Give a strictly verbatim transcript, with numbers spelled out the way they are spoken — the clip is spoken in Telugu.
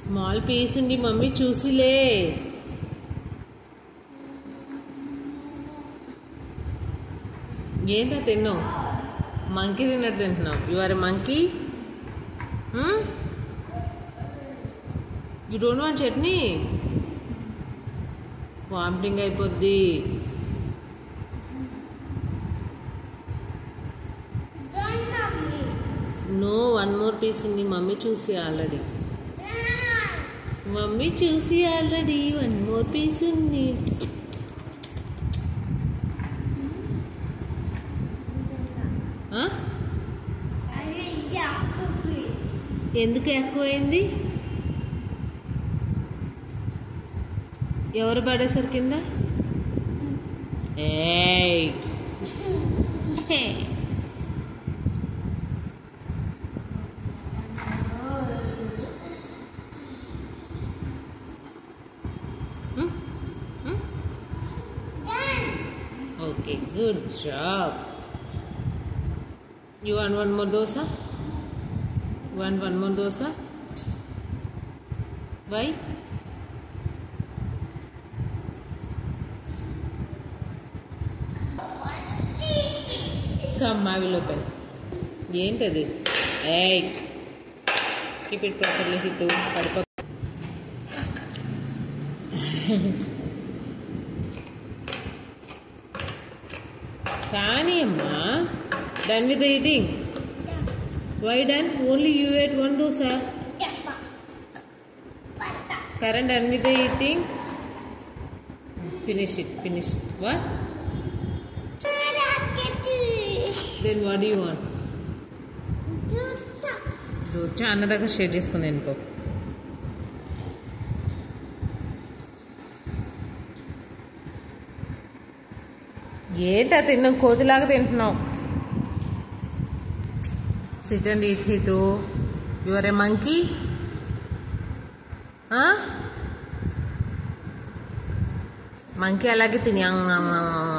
స్మాల్ పీస్ ఉండి మమ్మీ చూసిలే. ఏంటా తిన్నావు? మంకీ తిన్నట్టు తింటున్నావు. You are a monkey. You don't want chutney? Vomiting అయిపోద్ది. నో, వన్ మోర్ పీస్ ఉంది. మమ్మీ చూసి ఆల్రెడీ మమ్మీ చూసి ఆల్రెడీ వన్ మోర్ పీస్ ఉంది. ఎందుకు ఎక్కువైంది? ఎవరు పడేసారు కింద? ఏయ్ okay, good job. You want one more dosa? You want one more dosa? Why? Come, I will open. ఏంటది? Hey, keep it properly, Hitu. Padipo. Kani amma. Done with the eating? Yeah. Why done? Only you ate one dosa. Karan, done with the eating? Finish it. Finish it. What? Then what do you want? Dosa. Another share చేసుకుంది అనుకో. ఏంటా తిన్నావు? కోతిలాగా తింటున్నావు. Sit and eat, Hitu. You are a monkey? Huh? Monkey alage tini.